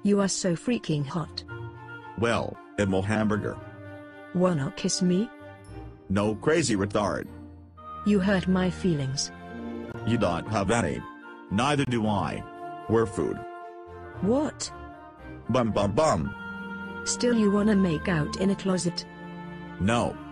You are so freaking hot. Well, I'm a hamburger. Wanna kiss me? No, crazy retard. You hurt my feelings. You don't have any. Neither do I. We're food. What? Bum bum bum. Still you wanna make out in a closet? No.